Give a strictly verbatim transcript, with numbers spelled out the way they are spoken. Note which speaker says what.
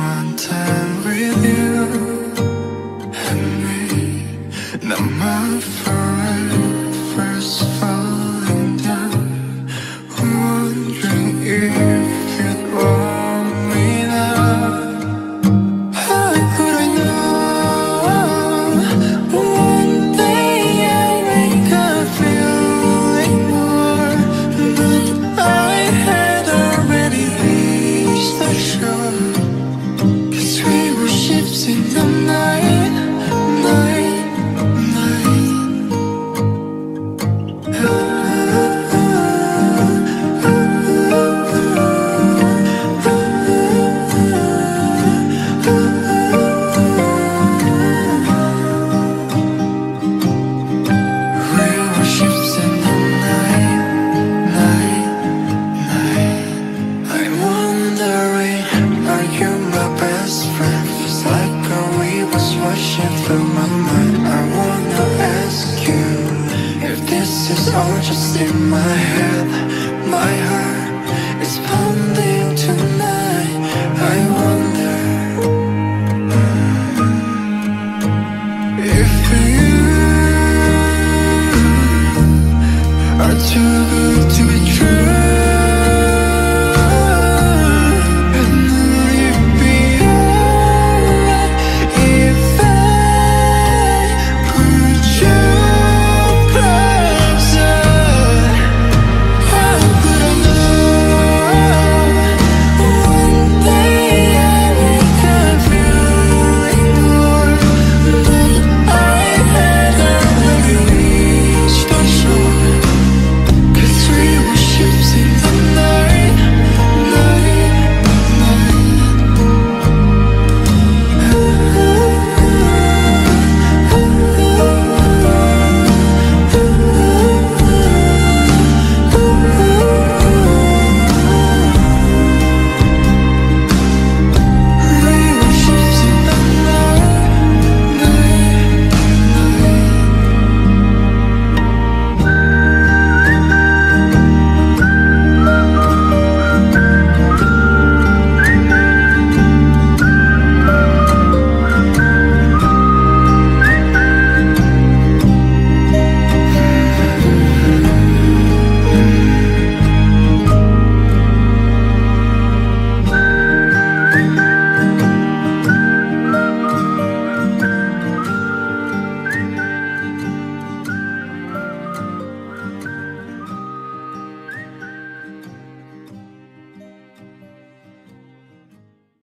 Speaker 1: one time with you and me. Now my forever's falling down, wondering if you'd want me now. How could I know one day I'd wake up feeling more? But I had already reached the shore, 'cause we were ships in